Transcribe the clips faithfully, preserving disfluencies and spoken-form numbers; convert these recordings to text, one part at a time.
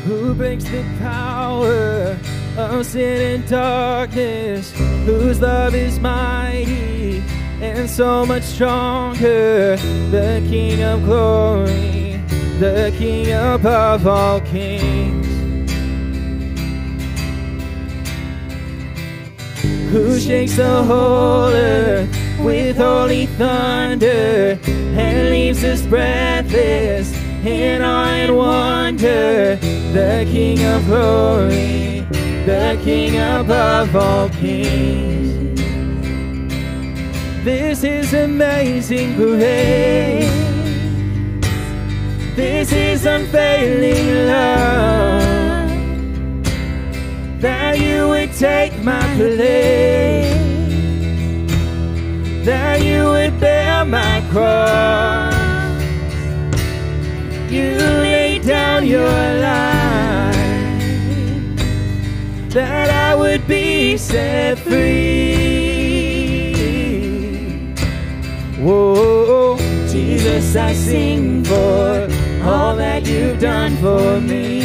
Who breaks the power of sin and darkness, whose love is mighty and so much stronger, the King of glory, the King above all kings. Who shakes the whole earth with holy thunder and leaves us breathless in awe and wonder, the King of glory, the King above all kings. This is amazing grace. This is unfailing love, that you would take my place, that you would bear my cross. You laid down your life, that I would be set free. Whoa, Jesus, I sing for all that you've done for me.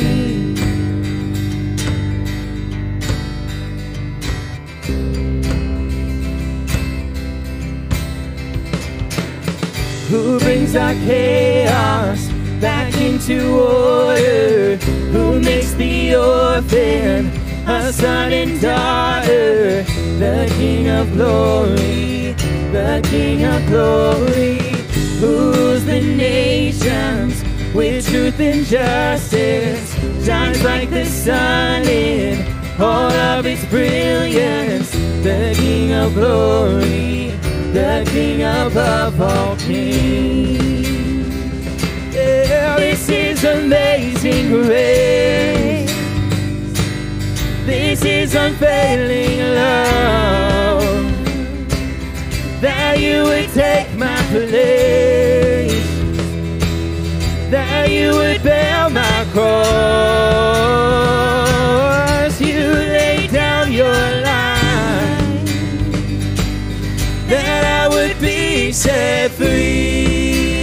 Who brings our chaos back into order, who makes the orphan a son and daughter, the King of glory, the King of glory, who rules the nations with truth and justice, shines like the sun in all of its brilliance, the King of glory, the King above all kings. Yeah, this is amazing grace. This is unfailing love, that you would take my place, that you would bear my cross. You laid down your life, that I would be set free.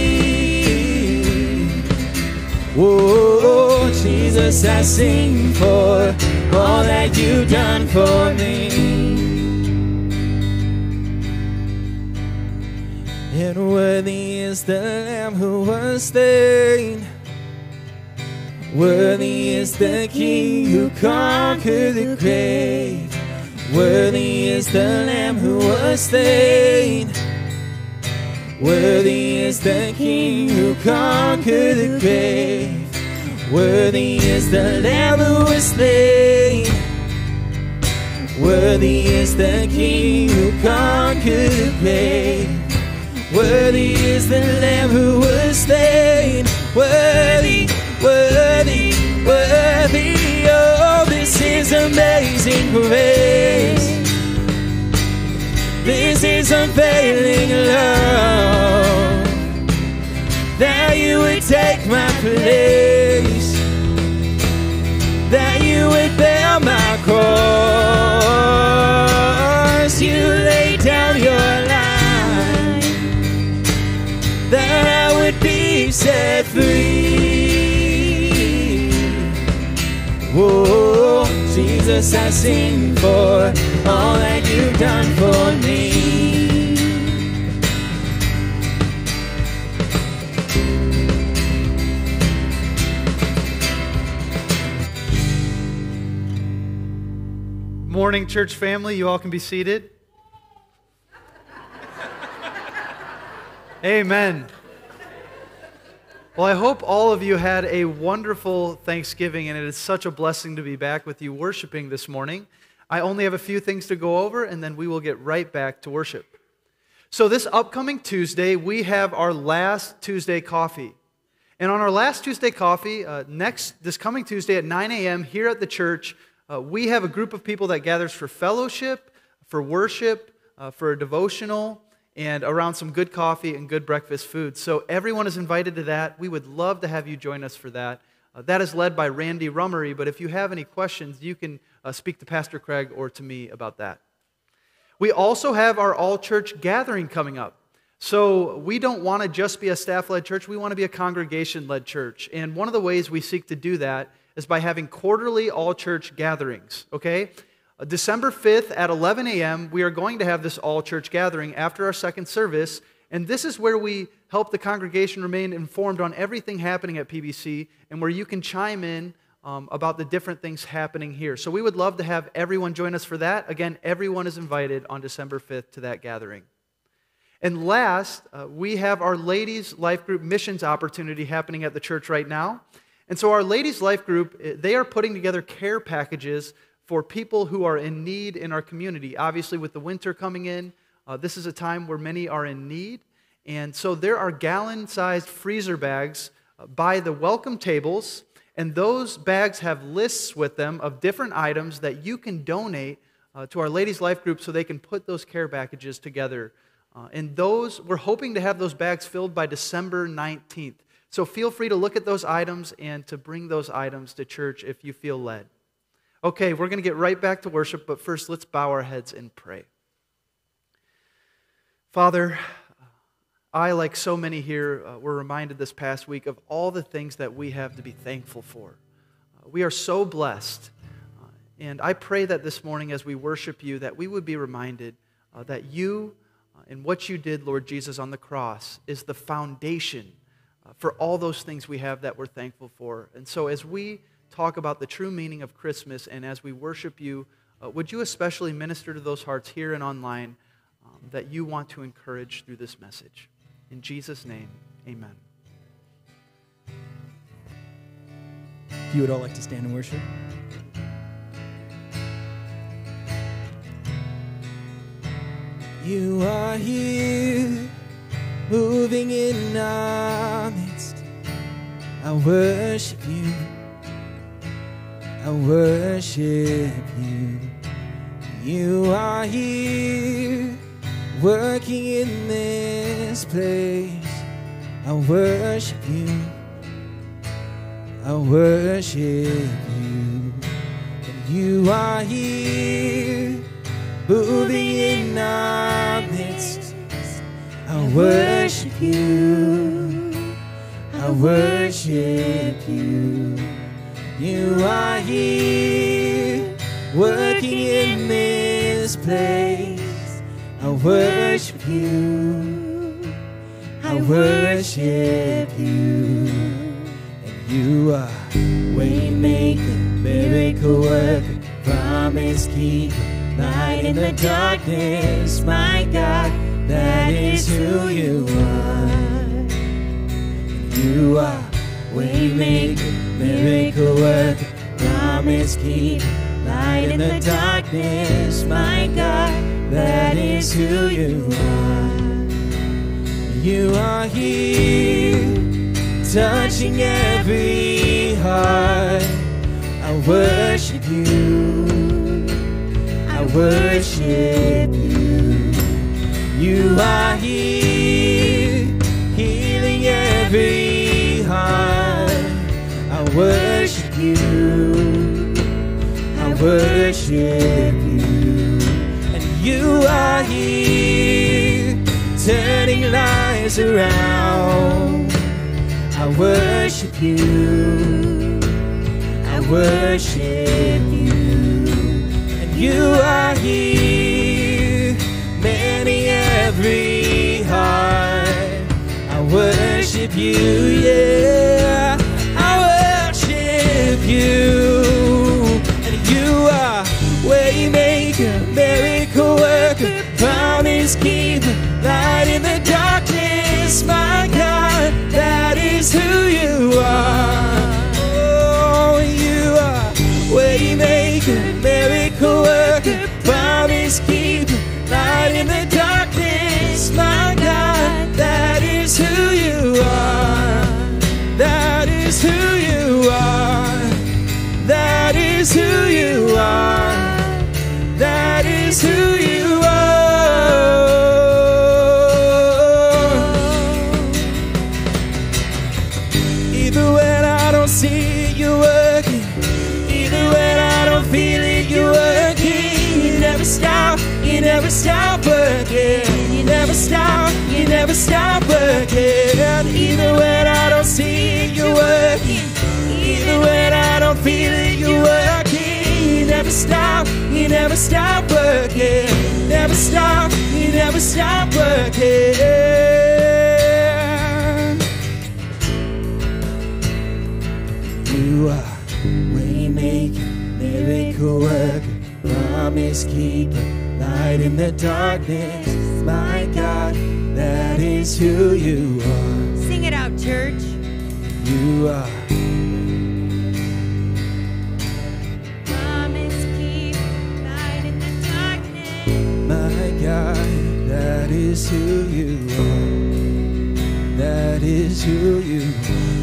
Whoa, Jesus, I sing for all that you've done for me. And worthy is the Lamb who was slain, worthy is the King who conquered the grave, worthy is the Lamb who was slain, worthy is the King who conquered the grave, worthy is the Lamb who was slain, worthy is the King who conquered the grave, worthy is the Lamb who was slain, worthy, worthy, worthy. Oh, this is amazing grace. This is unfailing love, that you would take my place, that you would bear my cross. You laid down your life, that I would be set free. Whoa, Jesus, I sing for all that you've done for me. Morning, church family. You all can be seated. Amen. Well, I hope all of you had a wonderful Thanksgiving, and it is such a blessing to be back with you worshiping this morning. I only have a few things to go over, and then we will get right back to worship. So this upcoming Tuesday, we have our last Tuesday coffee. And on our last Tuesday coffee, uh, next this coming Tuesday at nine a.m. here at the church, uh, we have a group of people that gathers for fellowship, for worship, uh, for a devotional, and around some good coffee and good breakfast food. So everyone is invited to that. We would love to have you join us for that. Uh, that is led by Randy Rummery, but if you have any questions, you can uh, speak to Pastor Craig or to me about that. We also have our all-church gathering coming up. So we don't want to just be a staff-led church. We want to be a congregation-led church. And one of the ways we seek to do that is by having quarterly all-church gatherings, okay? Uh, December fifth at eleven a.m., we are going to have this all-church gathering after our second service, and this is where we help the congregation remain informed on everything happening at P B C and where you can chime in um, about the different things happening here. So we would love to have everyone join us for that. Again, everyone is invited on December fifth to that gathering. And last, uh, we have our Ladies Life Group missions opportunity happening at the church right now. And so our Ladies Life Group, they are putting together care packages for people who are in need in our community. Obviously, with the winter coming in, uh, this is a time where many are in need. And so there are gallon-sized freezer bags uh, by the welcome tables, and those bags have lists with them of different items that you can donate uh, to our Ladies Life Group so they can put those care packages together. Uh, and those, we're hoping to have those bags filled by December nineteenth. So feel free to look at those items and to bring those items to church if you feel led. Okay, we're going to get right back to worship, but first let's bow our heads and pray. Father, I, like so many here, uh, were reminded this past week of all the things that we have to be thankful for. Uh, we are so blessed. Uh, and I pray that this morning as we worship you, that we would be reminded uh, that you uh, and what you did, Lord Jesus, on the cross is the foundation uh, for all those things we have that we're thankful for. And so as we talk about the true meaning of Christmas and as we worship you, uh, would you especially minister to those hearts here and online um, that you want to encourage through this message? In Jesus' name, amen. If you would all like to stand and worship. You are here, moving in our midst. I worship you. I worship you. You are here, working in this place. I worship you. I worship you. And you are here, moving in our midst. I worship you. I worship you. You are here, working in this place. I worship you, I worship you. And you are waymaker, miracle worker, promise keeper, light in the darkness, my God, that is who you are. And you are waymaker, miracle worker, promise keeper, light in the darkness, my God, that is who you are. You are here, touching every heart. I worship you, I worship you. You are here, healing every heart. I worship you, I worship you. And you are here, turning lives around. I worship you, I worship you. And you are here, mending every heart. I worship you, yeah, I worship you. And you are waymaker, miracle worker, promise keeper, light in the darkness, my God, that is who you are. Oh, you are waymaker, miracle worker, promise keeper, light in the darkness, my God, that is who you are. That is who you are. That is who you are. That is who you are. Even when I don't see it, you're working. Even when I don't feel it, you're working. You never stop, you never stop working. You never stop, you never stop working. Even when I don't see it, you're working. Even when I don't feel never stop working, never stop, you never stop working. You are waymaker, miracle worker, promise keeper, light in the darkness. My God, that is who you are. Sing it out, church. You are. Promise keep, light in the darkness. My God, that is who you are. That is who you are.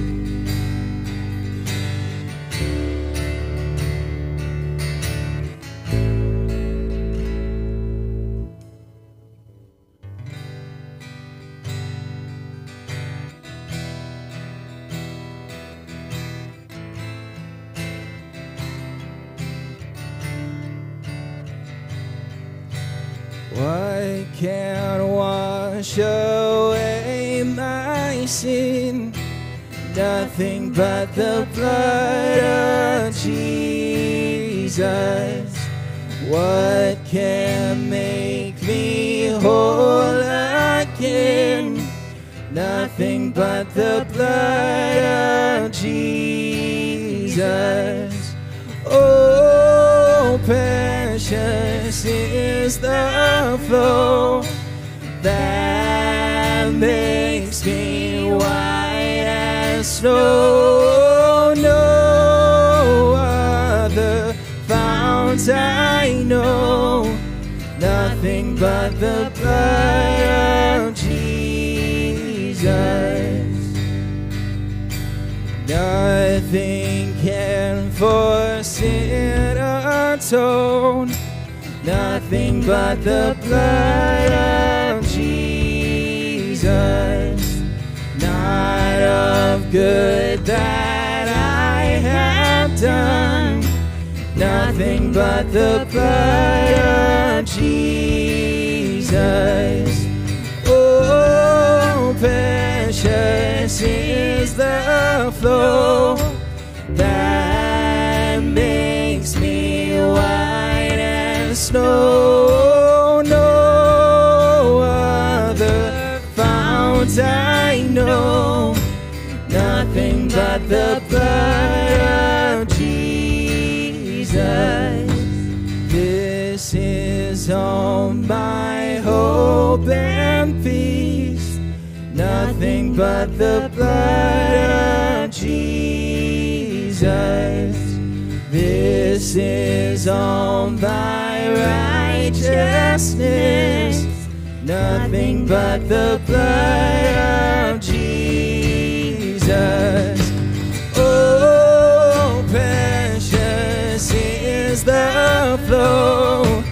What can wash away my sin? Nothing but the blood of Jesus. What can make me whole again? Nothing but the blood of Jesus. Oh, precious is the flow that makes me white as snow. No other fount I know, nothing but the blood of Jesus. Nothing can for sin atone, nothing but the blood of Jesus. Not of good that I have done, nothing but the blood of Jesus. Oh, precious is the flow that makes me white as snow. No other fount I know, nothing but the blood of Jesus. This is all my hope and peace, nothing but the blood of Jesus. This is all my righteousness, nothing but the blood of Jesus. Oh, precious is the flow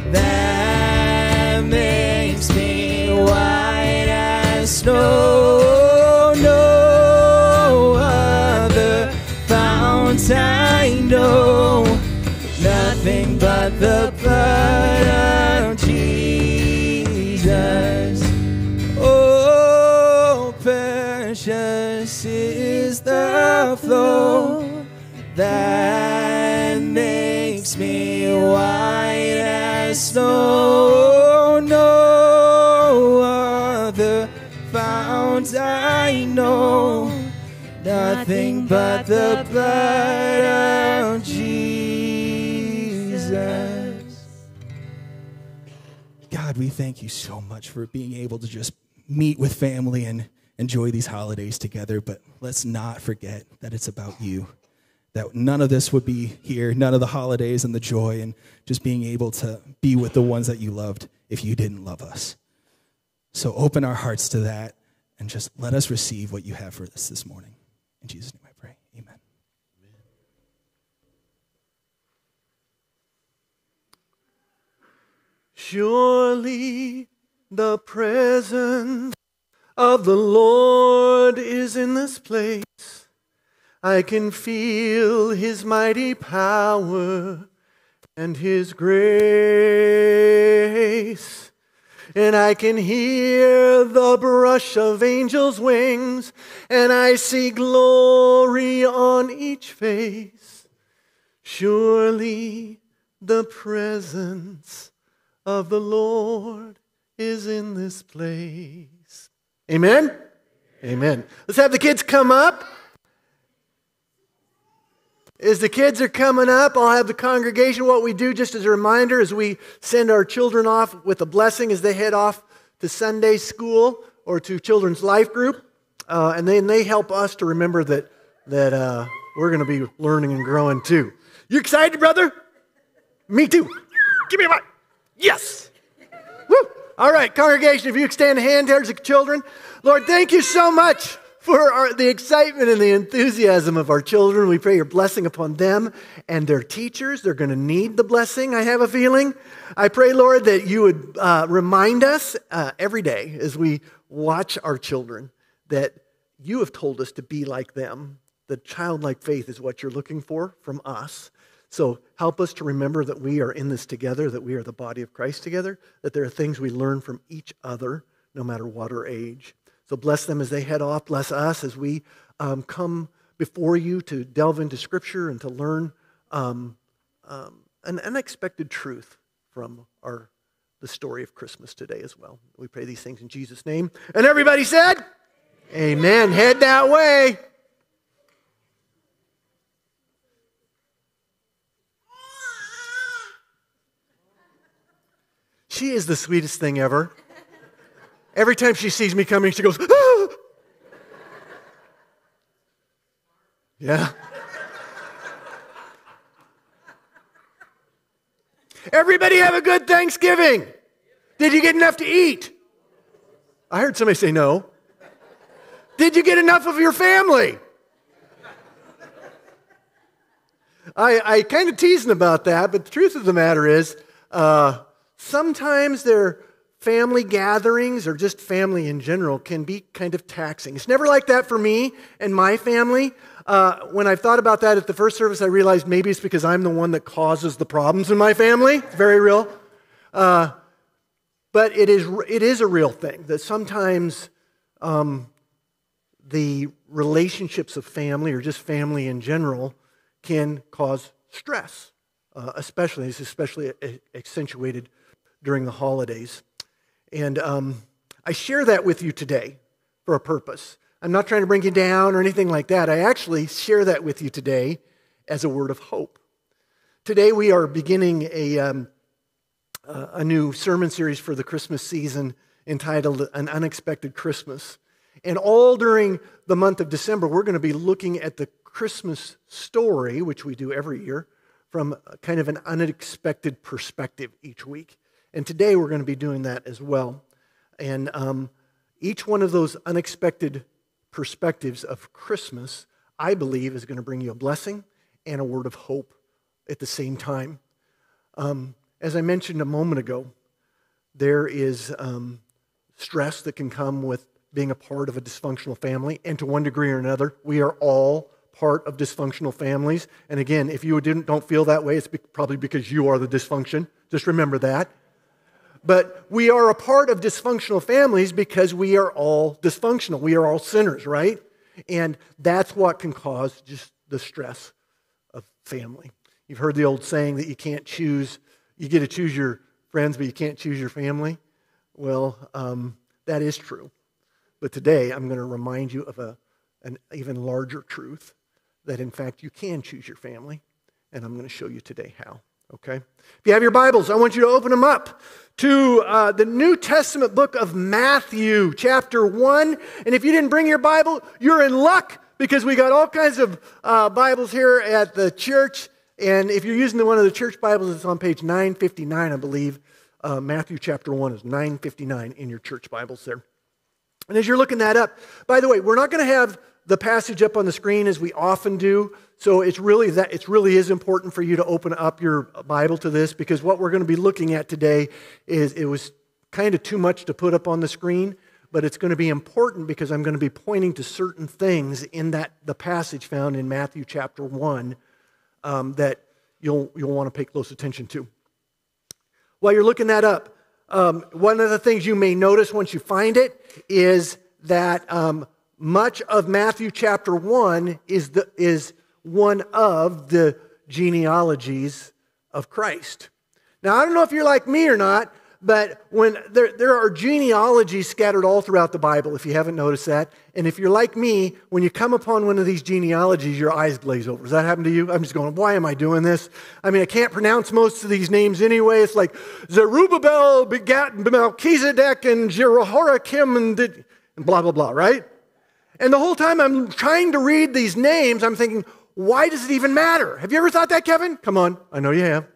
that makes me white as snow. No other fount I know, nothing but the blood of Jesus. Oh, precious is the flow that makes me white as snow. No other fount I know, nothing but the blood of Jesus. God, we thank you so much for being able to just meet with family and enjoy these holidays together, but let's not forget that it's about you. That none of this would be here, none of the holidays and the joy and just being able to be with the ones that you loved if you didn't love us. So open our hearts to that and just let us receive what you have for us this morning. In Jesus' name I pray, amen. Surely the presence of the Lord is in this place. I can feel his mighty power and his grace. And I can hear the brush of angels' wings, and I see glory on each face. Surely The presence of the Lord is in this place. Amen? Amen. Let's have the kids come up. As the kids are coming up, I'll have the congregation. What we do, just as a reminder, is we send our children off with a blessing as they head off to Sunday school or to Children's Life Group. Uh, and then they help us to remember that, that uh, we're going to be learning and growing too. You excited, brother? Me too. Give me a mic. Yes. Woo. All right, congregation, if you extend a hand towards the children. Lord, thank you so much for our, the excitement and the enthusiasm of our children. We pray your blessing upon them and their teachers. They're going to need the blessing, I have a feeling. I pray, Lord, that you would uh, remind us uh, every day as we watch our children that you have told us to be like them. The childlike faith is what you're looking for from us. So help us to remember that we are in this together, that we are the body of Christ together, that there are things we learn from each other, no matter what our age. So bless them as they head off. Bless us as we um, come before you to delve into Scripture and to learn um, um, an unexpected truth from our the story of Christmas today as well. We pray these things in Jesus' name. And everybody said, amen. Amen. Head that way. She is the sweetest thing ever. Every time she sees me coming, she goes, ah! Yeah. Everybody have a good Thanksgiving. Did you get enough to eat? I heard somebody say no. Did you get enough of your family? I, I kind of teasing about that, but the truth of the matter is, uh, sometimes their family gatherings or just family in general can be kind of taxing. It's never like that for me and my family. Uh, when I thought about that at the first service, I realized maybe it's because I'm the one that causes the problems in my family. It's very real. Uh, but it is it is a real thing that sometimes um, the relationships of family or just family in general can cause stress, uh, especially, it's especially accentuated during the holidays. And um, I share that with you today for a purpose. I'm not trying to bring you down or anything like that. I actually share that with you today as a word of hope. Today we are beginning a, um, uh, a new sermon series for the Christmas season entitled An Unexpected Christmas. And all during the month of December, we're going to be looking at the Christmas story, which we do every year, from kind of an unexpected perspective each week. And today we're going to be doing that as well. And um, each one of those unexpected perspectives of Christmas, I believe, is going to bring you a blessing and a word of hope at the same time. Um, as I mentioned a moment ago, there is um, stress that can come with being a part of a dysfunctional family. And to one degree or another, we are all part of dysfunctional families. And again, if you didn't, don't feel that way, it's probably because you are the dysfunction. Just remember that. But we are a part of dysfunctional families because we are all dysfunctional. We are all sinners, right? And that's what can cause just the stress of family. You've heard the old saying that you can't choose, you get to choose your friends, but you can't choose your family. Well, um, that is true. But today I'm going to remind you of a, an even larger truth, that in fact you can choose your family. And I'm going to show you today how. Okay? If you have your Bibles, I want you to open them up to uh, the New Testament book of Matthew, chapter one. And if you didn't bring your Bible, you're in luck, because we got all kinds of uh, Bibles here at the church. And if you're using the, one of the church Bibles, it's on page nine fifty-nine, I believe. Uh, Matthew chapter one is nine fifty-nine in your church Bibles there. And as you're looking that up, by the way, we're not going to have the passage up on the screen as we often do. So it's really that it really is important for you to open up your Bible to this, because what we're going to be looking at today is, it was kind of too much to put up on the screen, but it's going to be important because I'm going to be pointing to certain things in that the passage found in Matthew chapter one um, that you'll you'll want to pay close attention to. While you're looking that up, um, one of the things you may notice once you find it is that um, much of Matthew chapter one is the is one of the genealogies of Christ. Now, I don't know if you're like me or not, but when there, there are genealogies scattered all throughout the Bible, if you haven't noticed that. And if you're like me, when you come upon one of these genealogies, your eyes glaze over. Does that happen to you? I'm just going, why am I doing this? I mean, I can't pronounce most of these names anyway. It's like Zerubbabel begat Melchizedek and Jehoiakim and, did, and blah, blah, blah, right? And the whole time I'm trying to read these names, I'm thinking, why does it even matter? Have you ever thought that, Kevin? Come on, I know you have.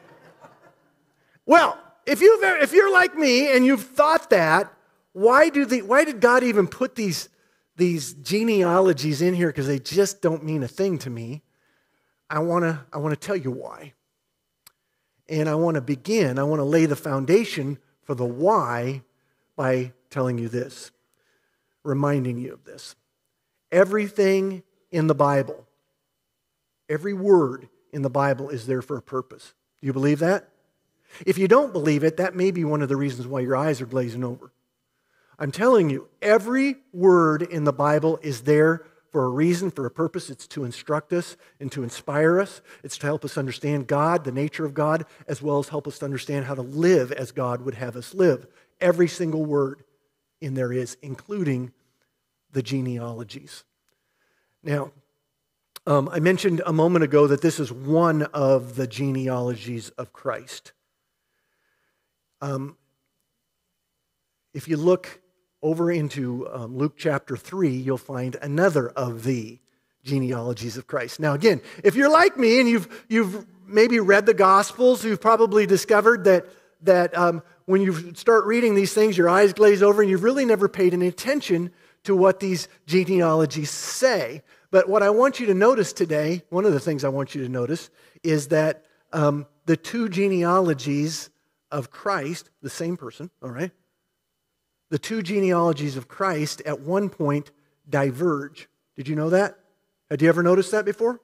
Well, If, you've, if you're like me and you've thought that, why, do the, why did God even put these, these genealogies in here? Because they just don't mean a thing to me. I want to I want to tell you why. And I want to begin, I want to lay the foundation for the why by telling you this, reminding you of this. Everything in the Bible, every word in the Bible is there for a purpose. Do you believe that? If you don't believe it, that may be one of the reasons why your eyes are glazing over. I'm telling you, every word in the Bible is there for a reason, for a purpose. It's to instruct us and to inspire us. It's to help us understand God, the nature of God, as well as help us to understand how to live as God would have us live. Every single word in there is, including the genealogies. Now, um, I mentioned a moment ago that this is one of the genealogies of Christ. Um, if you look over into um, Luke chapter three, you'll find another of the genealogies of Christ. Now again, if you're like me and you've you've maybe read the Gospels, you've probably discovered that, that um, when you start reading these things, your eyes glaze over and you've really never paid any attention to what these genealogies say. But what I want you to notice today, one of the things I want you to notice, is that um, the two genealogies of Christ, the same person, all right? The two genealogies of Christ at one point diverge. Did you know that? Had you ever noticed that before?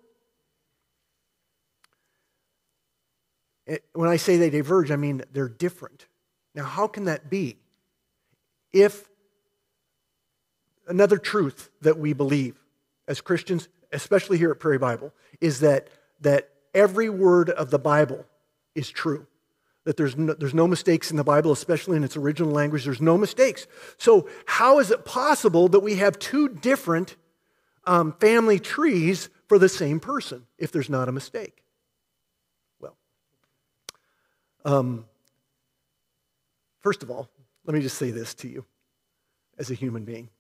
It, when I say they diverge, I mean they're different. Now, how can that be? If another truth that we believe as Christians, especially here at Prairie Bible, is that, that every word of the Bible is true. That there's no, there's no mistakes in the Bible, especially in its original language. There's no mistakes. So how is it possible that we have two different um, family trees for the same person if there's not a mistake? Well, um, first of all, let me just say this to you as a human being.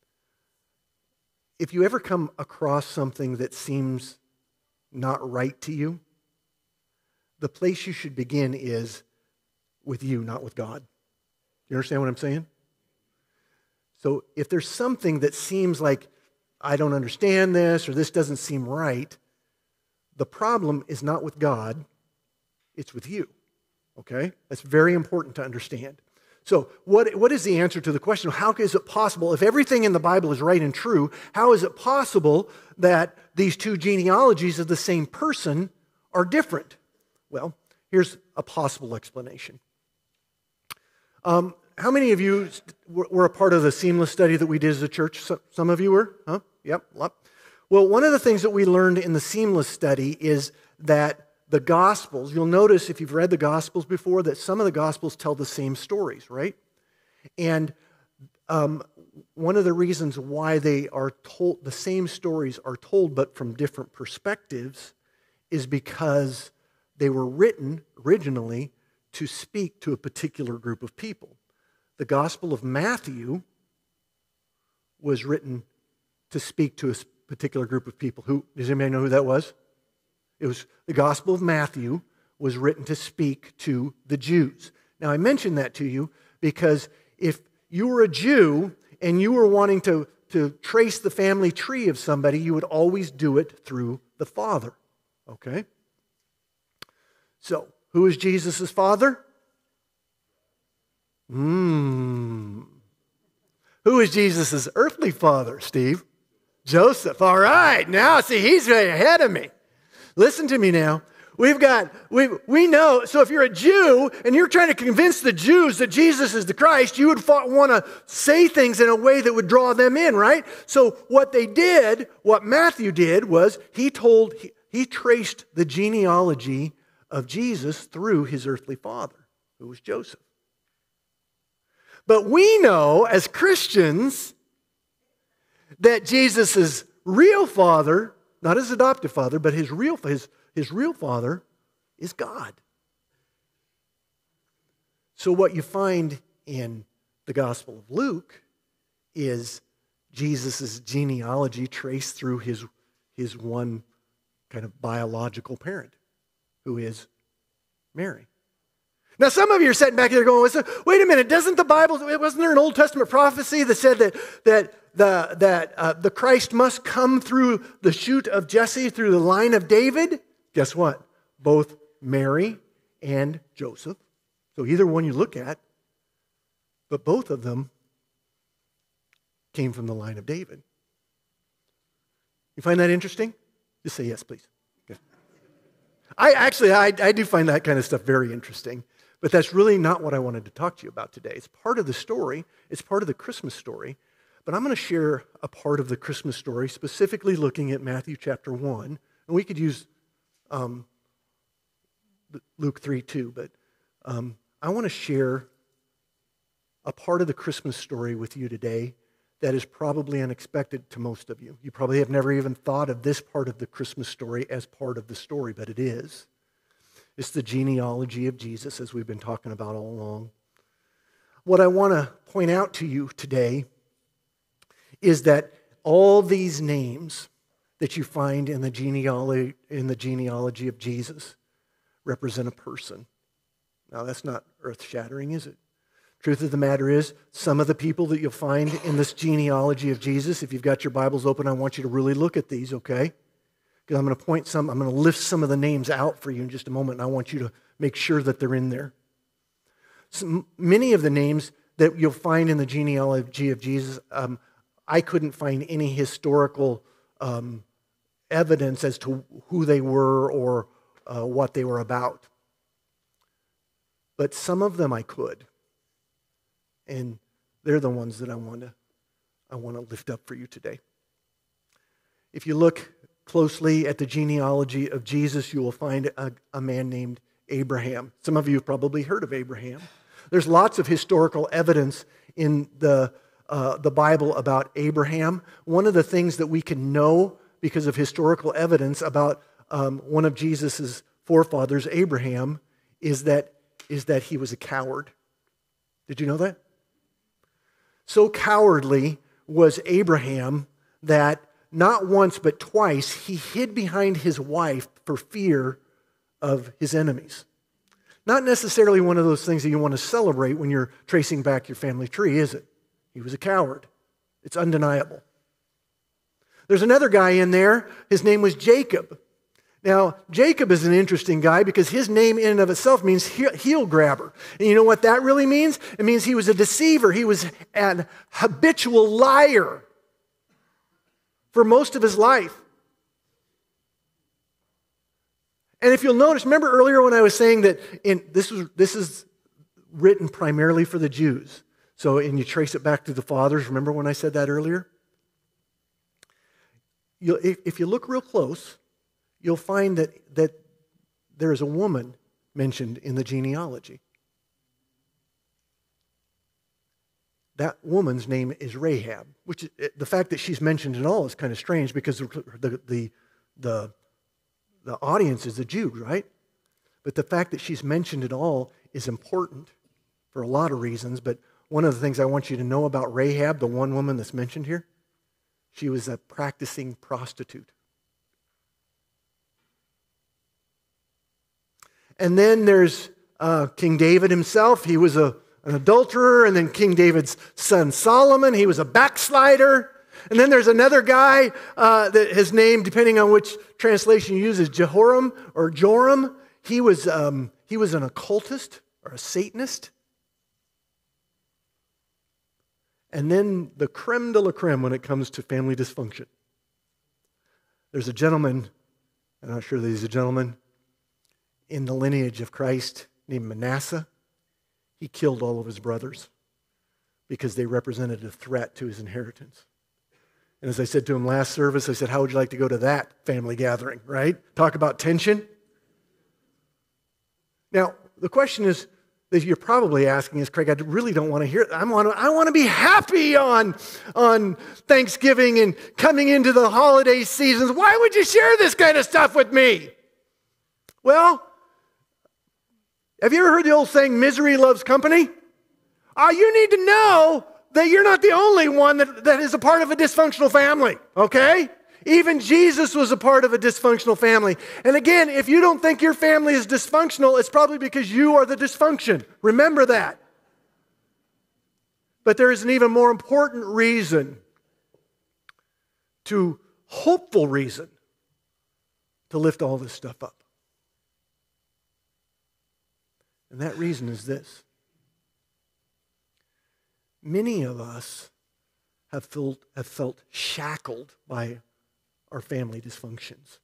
If you ever come across something that seems not right to you, the place you should begin is with you, not with God. You understand what I'm saying? So if there's something that seems like, I don't understand this, or this doesn't seem right, the problem is not with God, it's with you. Okay? That's very important to understand. So what, what is the answer to the question? How is it possible, if everything in the Bible is right and true, how is it possible that these two genealogies of the same person are different? Well, here's a possible explanation. Um, how many of you were a part of the seamless study that we did as a church? Some of you were? Huh? Yep. Well, one of the things that we learned in the seamless study is that the Gospels, you'll notice if you've read the Gospels before, that some of the Gospels tell the same stories, right? And um, one of the reasons why they are told, the same stories are told but from different perspectives, is because they were written originally to speak to a particular group of people. The Gospel of Matthew was written to speak to a particular group of people. Who, does anybody know who that was? It was the Gospel of Matthew was written to speak to the Jews. Now, I mention that to you because if you were a Jew and you were wanting to, to trace the family tree of somebody, you would always do it through the father. Okay? So, who is Jesus' father? Hmm. Who is Jesus' earthly father, Steve? Joseph. All right. Now, see, he's way ahead of me. Listen to me now. We've got, we, we know, so if you're a Jew and you're trying to convince the Jews that Jesus is the Christ, you would want to say things in a way that would draw them in, right? So what they did, what Matthew did was he told, he, he traced the genealogy of Jesus through his earthly father, who was Joseph. But we know as Christians that Jesus' real father, not his adoptive father, but his real, his, his real father is God. So what you find in the Gospel of Luke is Jesus' genealogy traced through his, his one kind of biological parent, who is Mary. Now, some of you are sitting back there going, wait a minute, doesn't the Bible, wasn't there an Old Testament prophecy that said that, that, the, that uh, the Christ must come through the shoot of Jesse, through the line of David? Guess what? Both Mary and Joseph. So either one you look at, but both of them came from the line of David. You find that interesting? Just say yes, please. Okay. I actually, I, I do find that kind of stuff very interesting. But that's really not what I wanted to talk to you about today. It's part of the story. It's part of the Christmas story. But I'm going to share a part of the Christmas story, specifically looking at Matthew chapter one. And we could use um, Luke three too. But um, I want to share a part of the Christmas story with you today that is probably unexpected to most of you. You probably have never even thought of this part of the Christmas story as part of the story, but it is. It's the genealogy of Jesus, as we've been talking about all along. What I want to point out to you today is that all these names that you find in the genealogy, in the genealogy of Jesus represent a person. Now, that's not earth-shattering, is it? Truth of the matter is, some of the people that you'll find in this genealogy of Jesus, if you've got your Bibles open, I want you to really look at these, okay? Because I'm going to point some, I'm going to lift some of the names out for you in just a moment, and I want you to make sure that they're in there. So many of the names that you'll find in the genealogy of Jesus, um, I couldn't find any historical um, evidence as to who they were or uh, what they were about. But some of them I could. And they're the ones that I want to, I want to lift up for you today. If you look closely at the genealogy of Jesus, you will find a, a man named Abraham. Some of you have probably heard of Abraham. There's lots of historical evidence in the, uh, the Bible about Abraham. One of the things that we can know because of historical evidence about um, one of Jesus' forefathers, Abraham, is that, is that he was a coward. Did you know that? So cowardly was Abraham that not once but twice he hid behind his wife for fear of his enemies. Not necessarily one of those things that you want to celebrate when you're tracing back your family tree, is it? He was a coward. It's undeniable. There's another guy in there. His name was Jacob. Now, Jacob is an interesting guy because his name in and of itself means heel grabber. And you know what that really means? It means he was a deceiver. He was an habitual liar for most of his life. And if you'll notice, remember earlier when I was saying that in, this, was, this is written primarily for the Jews. So, and you trace it back to the fathers. Remember when I said that earlier? You'll, if, if you look real close, you'll find that, that there is a woman mentioned in the genealogy. That woman's name is Rahab, which is, the fact that she's mentioned at all is kind of strange because the, the, the, the audience is the Jews, right? But the fact that she's mentioned at all is important for a lot of reasons. But one of the things I want you to know about Rahab, the one woman that's mentioned here, she was a practicing prostitute. And then there's uh, King David himself. He was a, an adulterer. And then King David's son Solomon. He was a backslider. And then there's another guy uh, that his name, depending on which translation you use, is Jehoram or Joram. He was, um, he was an occultist or a Satanist. And then the creme de la creme when it comes to family dysfunction. There's a gentleman, I'm not sure that he's a gentleman, in the lineage of Christ named Manasseh. He killed all of his brothers because they represented a threat to his inheritance. And as I said to him last service, I said, how would you like to go to that family gathering, right? Talk about tension. Now, the question is that you're probably asking is, Craig, I really don't want to hear it. I want to, I want to be happy on, on Thanksgiving and coming into the holiday seasons. Why would you share this kind of stuff with me? Well, have you ever heard the old saying, misery loves company? Uh, you need to know that you're not the only one that, that is a part of a dysfunctional family, okay? Even Jesus was a part of a dysfunctional family. And again, if you don't think your family is dysfunctional, it's probably because you are the dysfunction. Remember that. But there is an even more important reason, to hopeful reason, to lift all this stuff up. And that reason is this. Many of us have felt, have felt shackled by our family dysfunctions.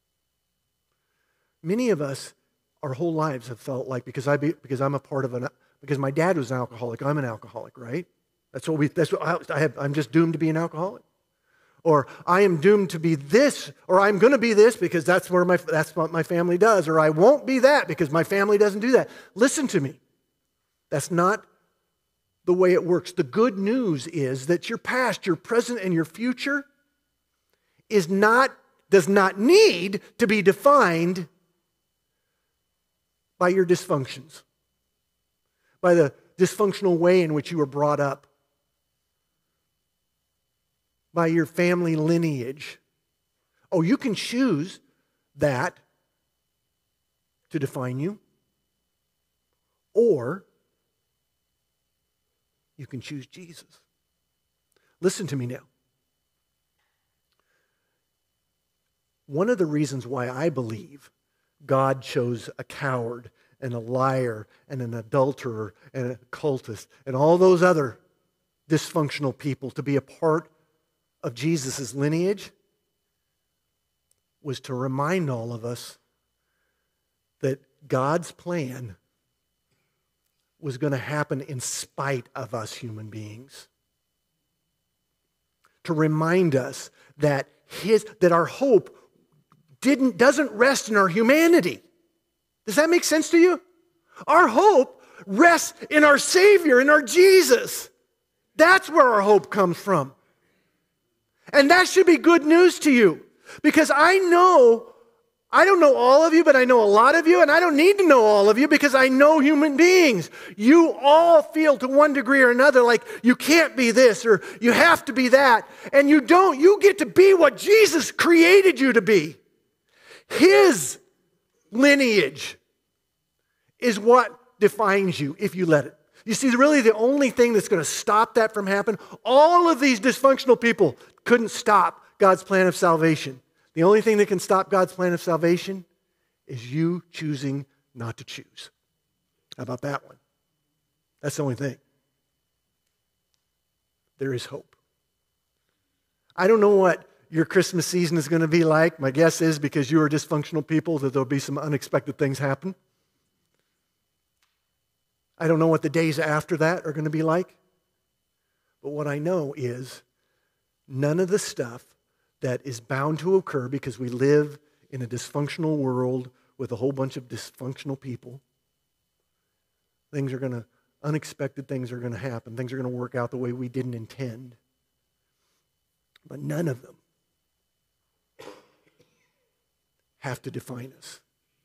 Many of us, our whole lives have felt like, because I be, because I'm a part of an, because my dad was an alcoholic, I'm an alcoholic, right? That's what we. That's what I, I have. I'm just doomed to be an alcoholic, or I am doomed to be this, or I'm going to be this because that's where my that's what my family does, or I won't be that because my family doesn't do that. Listen to me. That's not the way it works. The good news is that your past, your present, and your future is not, does not need to be defined by your dysfunctions, by the dysfunctional way in which you were brought up, by your family lineage. Oh, you can choose that to define you, or you can choose Jesus. Listen to me now. One of the reasons why I believe God chose a coward and a liar and an adulterer and a cultist and all those other dysfunctional people to be a part of Jesus' lineage was to remind all of us that God's plan was going to happen in spite of us human beings. To remind us that his that our hope didn't doesn't rest in our humanity. Does that make sense to you? Our hope rests in our Savior, in our Jesus. That's where our hope comes from. And that should be good news to you. Because I know, I don't know all of you, but I know a lot of you, and I don't need to know all of you because I know human beings. You all feel to one degree or another like you can't be this or you have to be that. And you don't. You get to be what Jesus created you to be. His lineage is what defines you if you let it. You see, really the only thing that's going to stop that from happening, all of these dysfunctional people couldn't stop God's plan of salvation. The only thing that can stop God's plan of salvation is you choosing not to choose. How about that one? That's the only thing. There is hope. I don't know what your Christmas season is going to be like. My guess is because you are dysfunctional people that there'll be some unexpected things happen. I don't know what the days after that are going to be like. But what I know is none of the stuff that is bound to occur because we live in a dysfunctional world with a whole bunch of dysfunctional people, things are going to, unexpected things are going to happen. Things are going to work out the way we didn't intend. But none of them have to define us.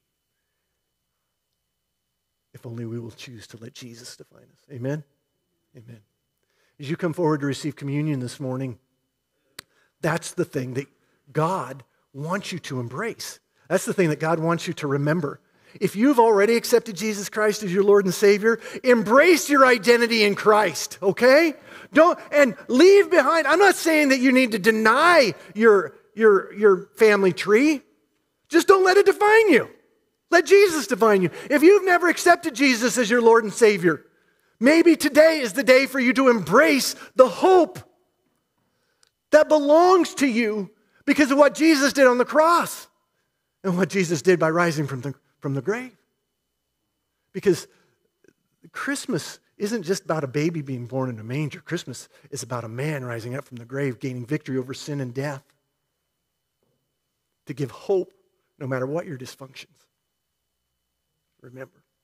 If only we will choose to let Jesus define us. Amen? Amen. As you come forward to receive communion this morning, that's the thing that God wants you to embrace. That's the thing that God wants you to remember. If you've already accepted Jesus Christ as your Lord and Savior, embrace your identity in Christ, okay? Don't, and leave behind, I'm not saying that you need to deny your, your, your family tree. Just don't let it define you. Let Jesus define you. If you've never accepted Jesus as your Lord and Savior, maybe today is the day for you to embrace the hope that belongs to you because of what Jesus did on the cross and what Jesus did by rising from the, from the grave. Because Christmas isn't just about a baby being born in a manger. Christmas is about a man rising up from the grave, gaining victory over sin and death, to give hope no matter what your dysfunctions. Remember,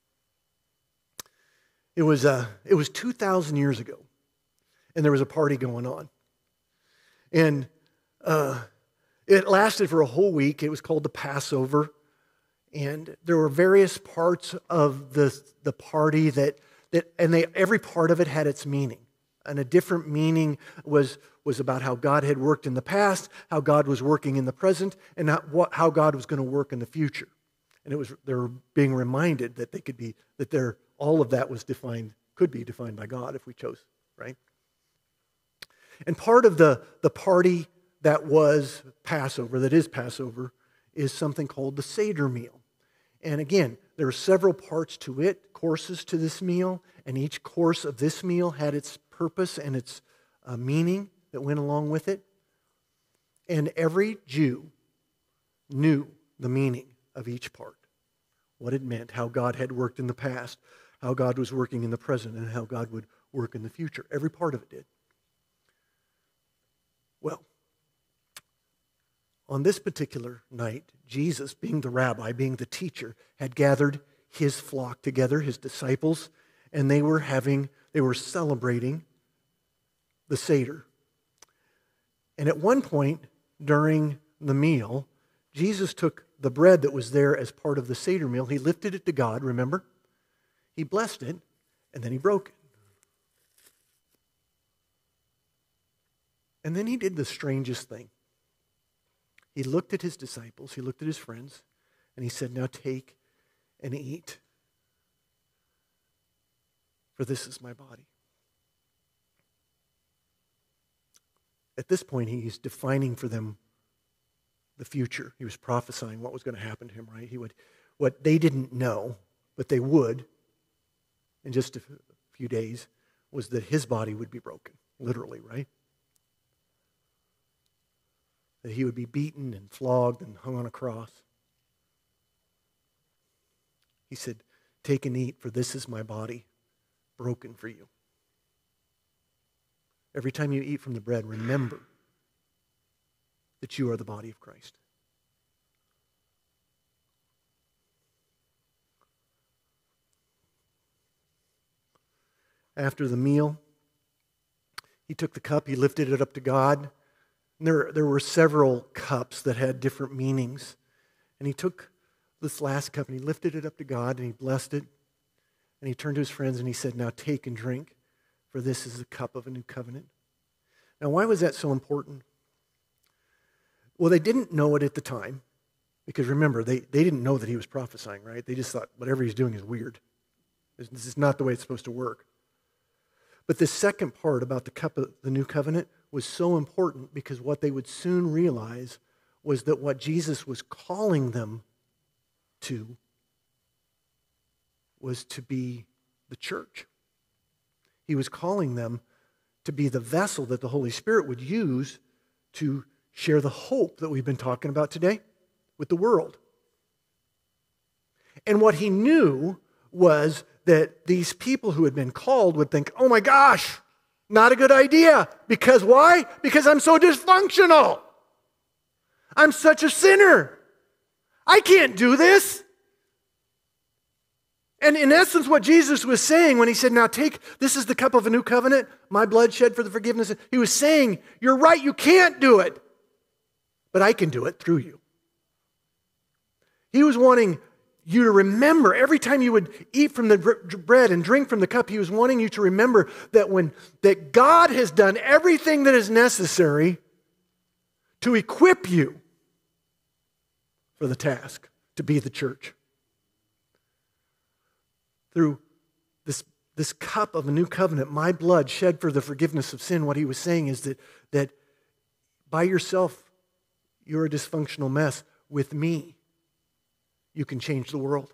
It was, uh, it was two thousand years ago, and there was a party going on. And uh, it lasted for a whole week. It was called the Passover. And there were various parts of the, the party that, that and they every part of it had its meaning. And a different meaning was, was about how God had worked in the past, how God was working in the present, and how, what, how God was going to work in the future. And it was they were being reminded that they could be that they're all of that was defined, could be defined by God if we chose, right? And part of the, the party that was Passover, that is Passover, is something called the Seder meal. And again, there are several parts to it, courses to this meal, and each course of this meal had its purpose and its uh, meaning that went along with it. And every Jew knew the meaning of each part, what it meant, how God had worked in the past, how God was working in the present, and how God would work in the future. Every part of it did. Well, on this particular night, Jesus, being the rabbi, being the teacher, had gathered his flock together, his disciples, and they were having, they were celebrating the Seder. And at one point during the meal, Jesus took the bread that was there as part of the Seder meal. He lifted it to God, remember? He blessed it, and then he broke it. And then he did the strangest thing. He looked at his disciples, he looked at his friends, and he said, "Now take and eat, for this is my body." At this point, he's defining for them the future. He was prophesying what was going to happen to him, right? He would, what they didn't know, but they would, in just a few days, was that his body would be broken, literally, right? That he would be beaten and flogged and hung on a cross. He said, "Take and eat, for this is my body, broken for you." Every time you eat from the bread, remember that you are the body of Christ. After the meal, he took the cup, he lifted it up to God. And there, there were several cups that had different meanings. And he took this last cup and he lifted it up to God and he blessed it. And he turned to his friends and he said, "Now take and drink, for this is the cup of a new covenant." Now, why was that so important? Well, they didn't know it at the time. Because remember, they, they didn't know that he was prophesying, right? They just thought whatever he's doing is weird. This is not the way it's supposed to work. But the second part about the cup of the new covenant was so important because what they would soon realize was that what Jesus was calling them to was to be the church. He was calling them to be the vessel that the Holy Spirit would use to share the hope that we've been talking about today with the world. And what he knew was that these people who had been called would think, "Oh my gosh, not a good idea." Because why? Because I'm so dysfunctional. I'm such a sinner. I can't do this. And in essence, what Jesus was saying when he said, "Now take, this is the cup of a new covenant, my blood shed for the forgiveness," he was saying, you're right, you can't do it, but I can do it through you. He was wanting you to remember, every time you would eat from the bread and drink from the cup, he was wanting you to remember that when that God has done everything that is necessary to equip you for the task, to be the church. Through this, this cup of a new covenant, my blood shed for the forgiveness of sin, what he was saying is that, that by yourself, you're a dysfunctional mess. With me, you can change the world.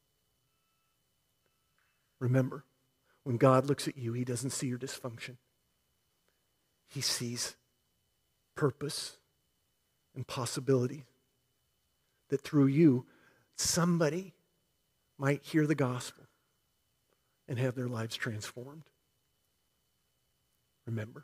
Remember, when God looks at you, he doesn't see your dysfunction. He sees purpose and possibility. That through you, somebody might hear the gospel and have their lives transformed. Remember.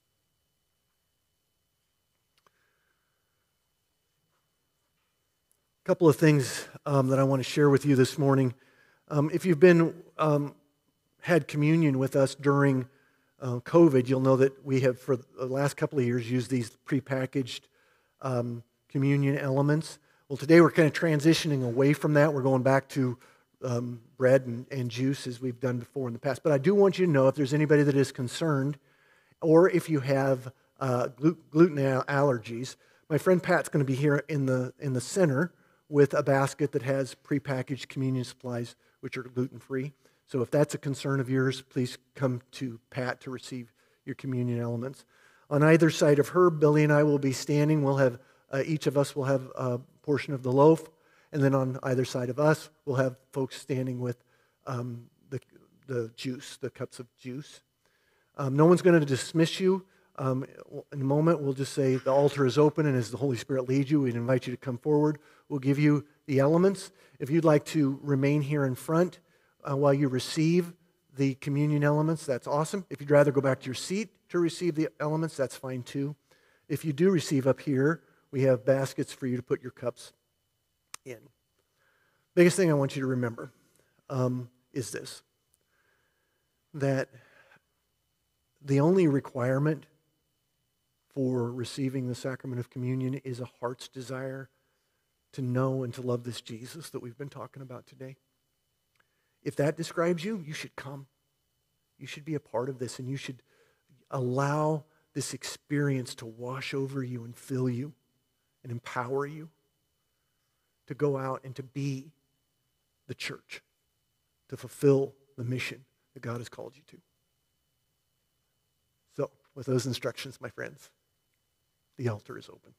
A couple of things um, that I want to share with you this morning. Um, if you've been um, had communion with us during uh, COVID, you'll know that we have, for the last couple of years, used these prepackaged um, communion elements. Well, today we're kind of transitioning away from that. We're going back to um, bread and, and juice as we've done before in the past. But I do want you to know if there's anybody that is concerned, or if you have uh, glu- gluten al- allergies, my friend Pat's going to be here in the in the center with a basket that has prepackaged communion supplies, which are gluten-free. So if that's a concern of yours, please come to Pat to receive your communion elements. On either side of her, Billy and I will be standing. We'll have uh, each of us will have a portion of the loaf, and then on either side of us, we'll have folks standing with um, the the juice, the cups of juice. Um, no one's going to dismiss you. Um, in a moment, we'll just say the altar is open, and as the Holy Spirit leads you, we'd invite you to come forward. We'll give you the elements. If you'd like to remain here in front uh, while you receive the communion elements, that's awesome. If you'd rather go back to your seat to receive the elements, that's fine too. If you do receive up here, we have baskets for you to put your cups in. Biggest thing I want you to remember um, is this, that the only requirement for receiving the sacrament of communion is a heart's desire to know and to love this Jesus that we've been talking about today. If that describes you, you should come. You should be a part of this, and you should allow this experience to wash over you and fill you and empower you to go out and to be the church, to fulfill the mission that God has called you to. So, with those instructions, my friends, the altar is open.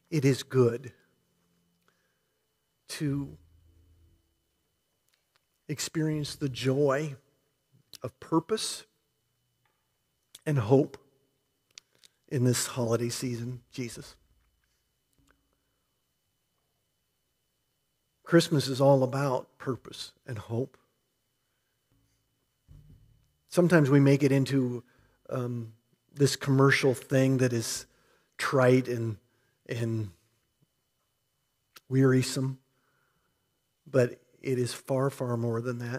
it is good to experience the joy of purpose and hope in this holiday season, Jesus. Christmas is all about purpose and hope. Sometimes we make it into um, this commercial thing that is trite and, and wearisome, but it is far, far more than that.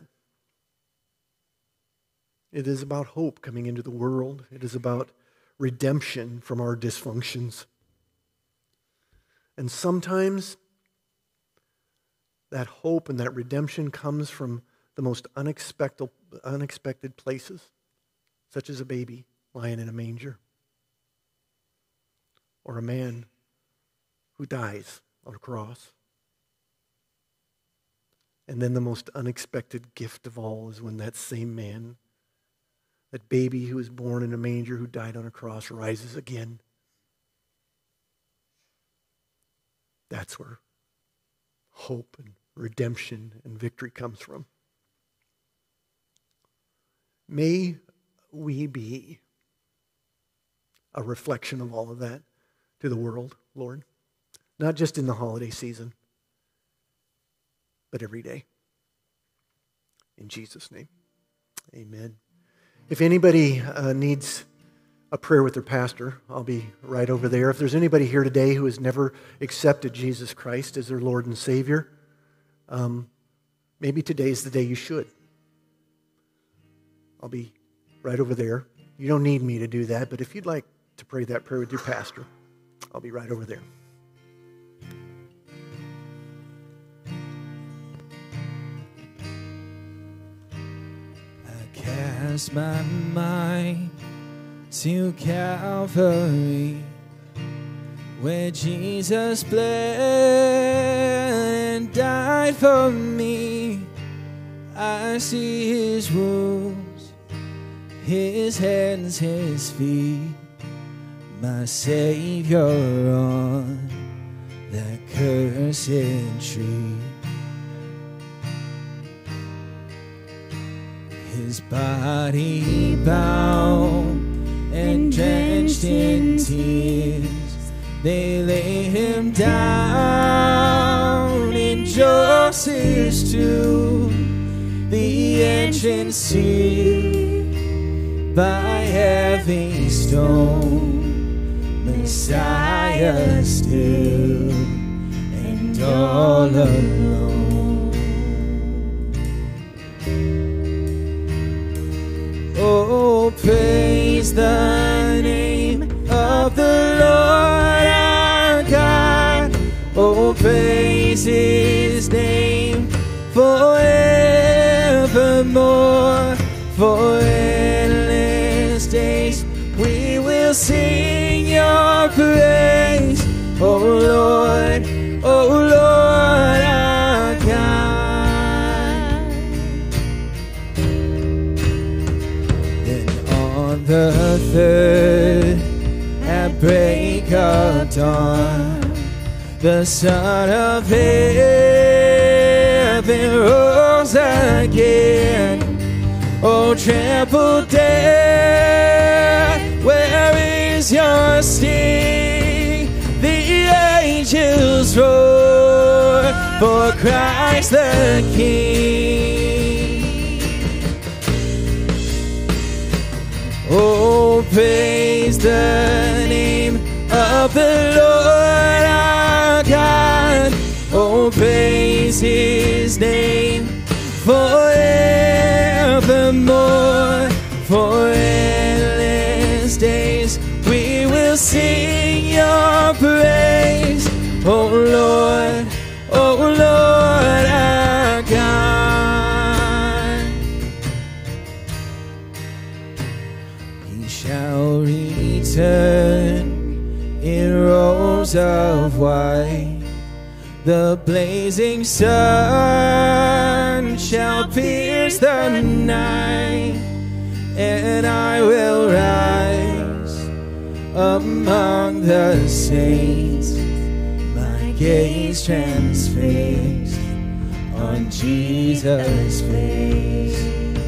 It is about hope coming into the world. It is about redemption from our dysfunctions. And sometimes that hope and that redemption comes from the most unexpected, unexpected places, such as a baby lying in a manger, or a man who dies on a cross. And then the most unexpected gift of all is when that same man, that baby who was born in a manger, who died on a cross, rises again. That's where hope and redemption and victory comes from. May we be a reflection of all of that to the world, Lord. Not just in the holiday season, but every day. In Jesus' name, amen. If anybody uh, needs a prayer with their pastor, I'll be right over there. If there's anybody here today who has never accepted Jesus Christ as their Lord and Savior, um, maybe today is the day you should. I'll be right over there. You don't need me to do that, but if you'd like to pray that prayer with your pastor, I'll be right over there. I cast my mind to Calvary, where Jesus bled and died for me. I see his wounds, his hands, his feet, my Savior on that cursed tree. His body bound and drenched in tears, they laid him down in Joseph's tomb, the entrance sealed by heavy stone, Messiah still and all alone. Oh, praise the name of the Lord our God. Oh, praise his name forevermore. For endless days we will sing your praise, oh Lord, oh Lord our God. Then on the third, at break of dawn, the Son of Heaven rose again. Oh, trampled death, where is your sting? The angels roar for Christ the King. Oh, praise the name of the Lord our God. Oh, praise his name forevermore. For endless days we will sing your praise, oh Lord, oh Lord our God. He shall return in robes of white, the blazing sun shall pierce the night, and I will rise among the saints gaze transfixed on Jesus' face.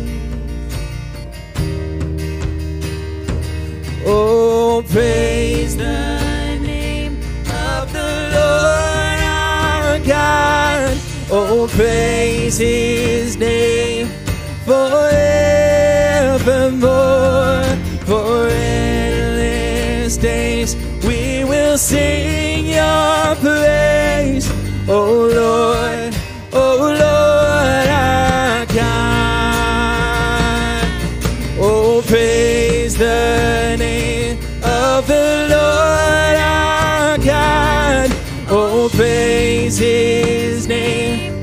Oh, praise the name of the Lord our God. Oh, praise His name forevermore. For endless days we will sing your praise. Oh Lord, oh Lord our God. Oh, praise the name of the Lord our God. Oh, praise His name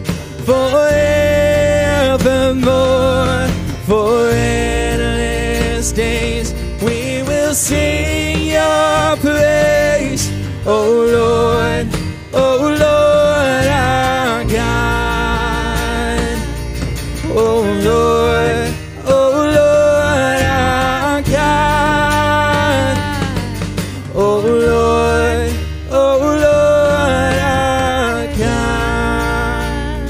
forevermore. For endless days we will sing your praise. Oh Lord, oh Lord our God. Oh Lord, oh Lord our God. Oh Lord, oh Lord our God.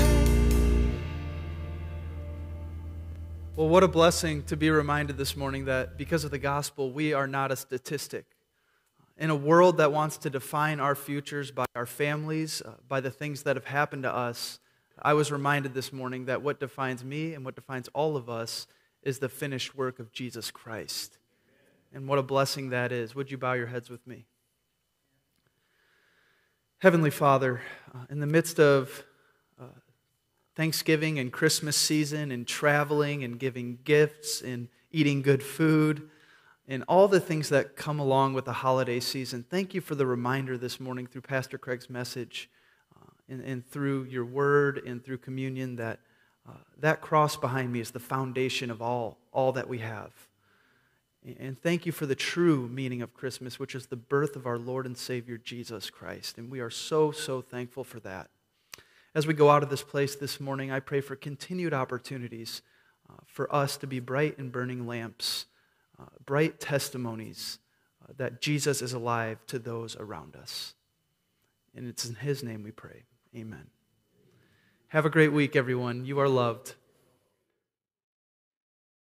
Well, what a blessing to be reminded this morning that because of the gospel, we are not a statistic. In a world that wants to define our futures by our families, uh, by the things that have happened to us, I was reminded this morning that what defines me and what defines all of us is the finished work of Jesus Christ. And what a blessing that is. Would you bow your heads with me? Heavenly Father, uh, in the midst of uh, Thanksgiving and Christmas season and traveling and giving gifts and eating good food, and all the things that come along with the holiday season, thank you for the reminder this morning through Pastor Craig's message uh, and, and through your word and through communion that uh, that cross behind me is the foundation of all, all that we have. And thank you for the true meaning of Christmas, which is the birth of our Lord and Savior, Jesus Christ. And we are so, so thankful for that. As we go out of this place this morning, I pray for continued opportunities uh, for us to be bright and burning lamps, Uh, bright testimonies uh, that Jesus is alive to those around us. And it's in His name we pray. Amen. Have a great week, everyone. You are loved.